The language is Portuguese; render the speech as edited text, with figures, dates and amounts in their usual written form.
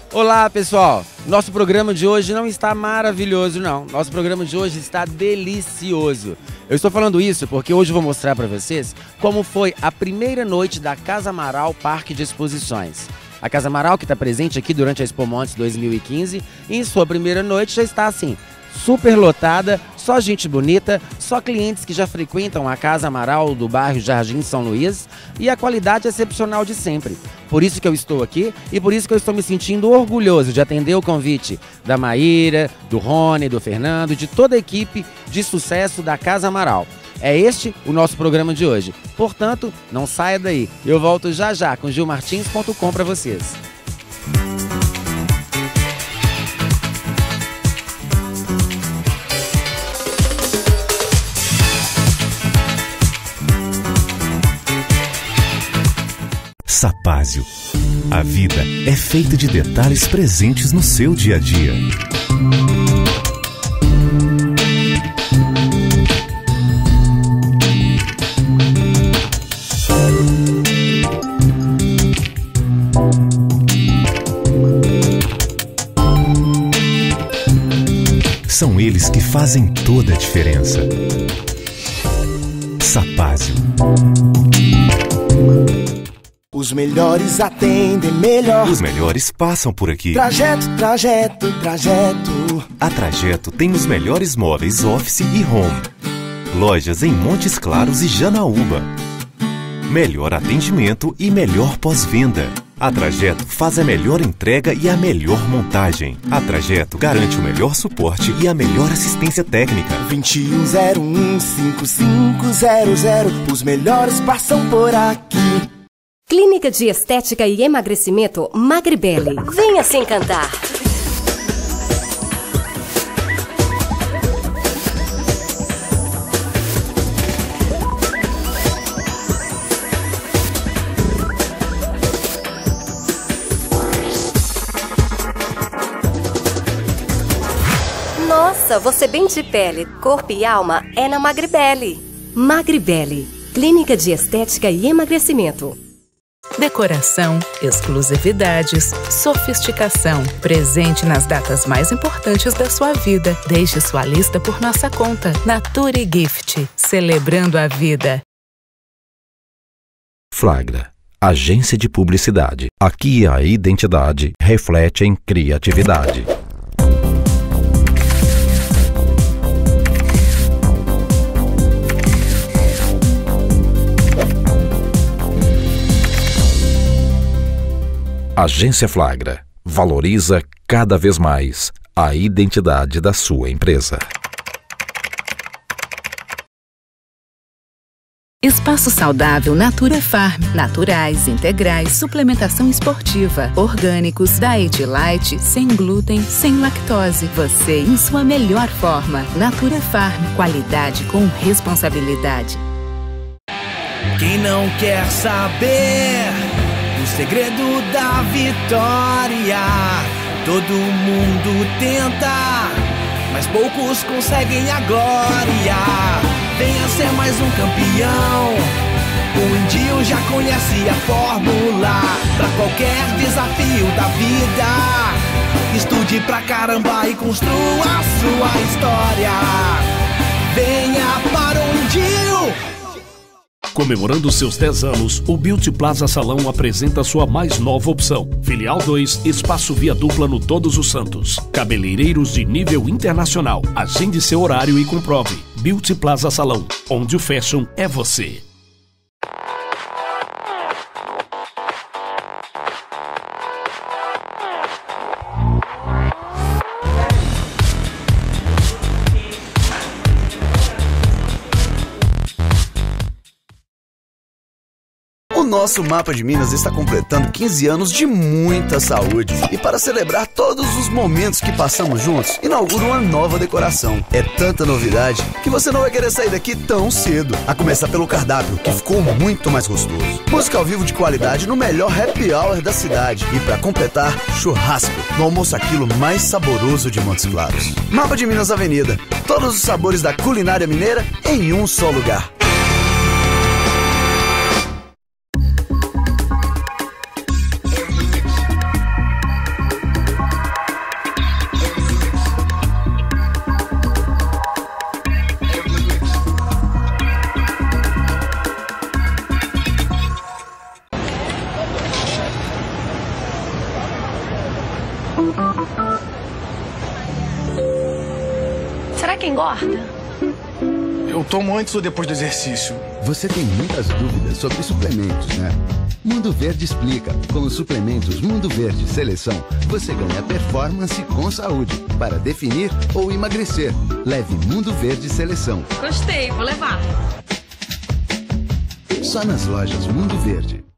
Olá, pessoal! Nosso programa de hoje não está maravilhoso, não. Nosso programa de hoje está delicioso. Eu estou falando isso porque hoje eu vou mostrar para vocês como foi a primeira noite da Casa Amaral Parque de Exposições. A Casa Amaral, que está presente aqui durante a Expo Montes 2015, em sua primeira noite já está assim, super lotada, só gente bonita, só clientes que já frequentam a Casa Amaral do bairro Jardim São Luís e a qualidade excepcional de sempre. Por isso que eu estou aqui e por isso que eu estou me sentindo orgulhoso de atender o convite da Maíra, do Rony, do Fernando, de toda a equipe de sucesso da Casa Amaral. É este o nosso programa de hoje. Portanto, não saia daí. Eu volto já já com gilmartins.com para vocês. Sapásio. A vida é feita de detalhes presentes no seu dia a dia. São eles que fazem toda a diferença. Sapásio. Os melhores atendem melhor. Os melhores passam por aqui. Trajeto. A Trajeto tem os melhores móveis office e home. Lojas em Montes Claros e Janaúba. Melhor atendimento e melhor pós-venda. A Trajeto faz a melhor entrega e a melhor montagem. A Trajeto garante o melhor suporte e a melhor assistência técnica. 2101-5500. Os melhores passam por aqui. Clínica de Estética e Emagrecimento Magribelli. Venha se encantar. Nossa, você bem de pele, corpo e alma é na Magribelli. Magribelli, Clínica de Estética e Emagrecimento. Decoração, exclusividades, sofisticação, presente nas datas mais importantes da sua vida. Deixe sua lista por nossa conta. Nature Gift, celebrando a vida. Flagra, agência de publicidade. Aqui a identidade reflete em criatividade. Agência Flagra valoriza cada vez mais a identidade da sua empresa. Espaço saudável Natura Farm. Naturais, integrais, suplementação esportiva, orgânicos, Diet Light, sem glúten, sem lactose. Você em sua melhor forma. Natura Farm. Qualidade com responsabilidade. Quem não quer saber o segredo da vitória? Todo mundo tenta, mas poucos conseguem a glória. Venha ser mais um campeão. O Indinho já conhece a fórmula pra qualquer desafio da vida. Estude pra caramba e construa a sua história. Venha para o Indinho. Comemorando seus 10 anos, o Beauty Plaza Salão apresenta sua mais nova opção. Filial 2, espaço via dupla no Todos os Santos. Cabeleireiros de nível internacional. Agende seu horário e comprove. Beauty Plaza Salão, onde o fashion é você. O nosso Mapa de Minas está completando 15 anos de muita saúde. E para celebrar todos os momentos que passamos juntos, inaugura uma nova decoração. É tanta novidade que você não vai querer sair daqui tão cedo. A começar pelo cardápio, que ficou muito mais gostoso. Música ao vivo de qualidade no melhor happy hour da cidade. E para completar, churrasco, no almoço aquilo mais saboroso de Montes Claros. Mapa de Minas Avenida. Todos os sabores da culinária mineira em um só lugar. Será que engorda? Eu tomo antes ou depois do exercício? Você tem muitas dúvidas sobre suplementos, né? Mundo Verde explica. Com os suplementos Mundo Verde Seleção, você ganha performance com saúde para definir ou emagrecer. Leve Mundo Verde Seleção. Gostei, vou levar. Só nas lojas Mundo Verde.